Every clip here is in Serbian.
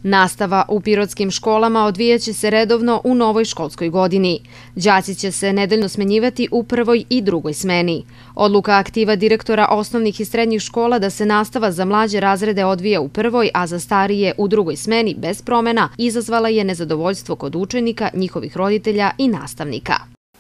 Nastava u pirotskim školama odvijaće se redovno u novoj školskoj godini. Đaci će se nedeljno smenjivati u prvoj i drugoj smeni. Odluka aktiva direktora osnovnih i srednjih škola da se nastava za mlađe razrede odvija u prvoj, a za starije u drugoj smeni bez promena, izazvala je nezadovoljstvo kod učenika, njihovih roditelja i nastavnika.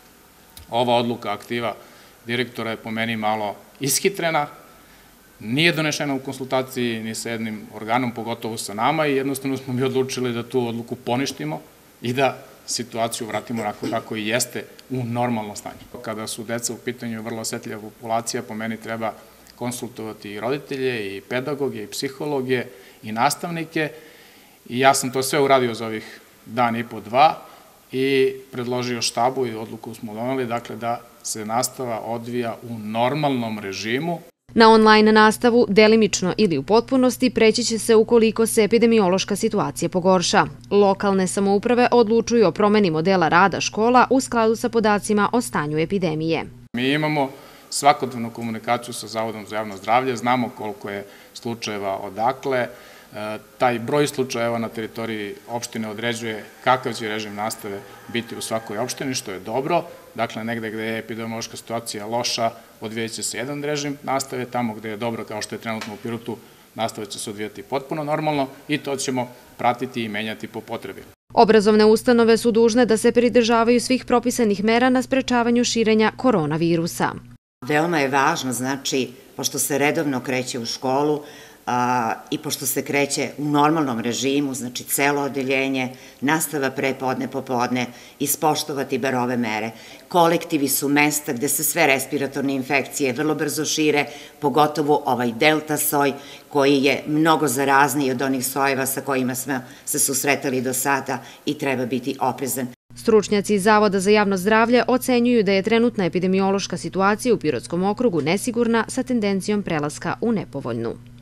Ova odluka aktiva direktora je po meni malo ishitrena, nije donešena u konsultaciji ni sa jednim organom, pogotovo sa nama, i jednostavno smo mi odlučili da tu odluku poništimo i da situaciju vratimo onako kako i jeste u normalno stanje. Kada su deca u pitanju vrlo osetljiva populacija, po meni treba konsultovati i roditelje, i pedagoge, i psihologe, i nastavnike, i ja sam to sve uradio za ovih dan i po, dva, i predložio štabu i odluku smo doneli, dakle, da se nastava odvija u normalnom režimu. Na online nastavu, delimično ili u potpunosti, preći će se ukoliko se epidemiološka situacija pogorša. Lokalne samouprave odlučuju o promeni modela rada škola u skladu sa podacima o stanju epidemije. Mi imamo svakodnevnu komunikaciju sa Zavodom za javno zdravlje, znamo koliko je slučajeva odakle. Taj broj slučajeva na teritoriji opštine određuje kakav će režim nastave biti u svakoj opštini, što je dobro. Dakle, negde gde je epidemiološka situacija loša, odvijaće se jedan režim nastave, tamo gde je dobro, kao što je trenutno u Pirotu, nastava će se odvijati potpuno normalno i to ćemo pratiti i menjati po potrebi. Obrazovne ustanove su dužne da se pridržavaju svih propisanih mera na sprečavanju širenja koronavirusa. Veoma je važno, znači, pošto se redovno kreće u školu, i pošto se kreće u normalnom režimu, znači celo odeljenje, nastava prepodne, popodne, ispoštovati bar ove mere. Kolektivi su mesta gde se sve respiratorne infekcije vrlo brzo šire, pogotovo ovaj delta soj koji je mnogo zarazniji od onih sojeva sa kojima smo se susretali do sada i treba biti oprezan. Stručnjaci iz Zavoda za javno zdravlje ocenjuju da je trenutna epidemiološka situacija u Pirotskom okrugu nesigurna sa tendencijom prelaska u nepovoljnu.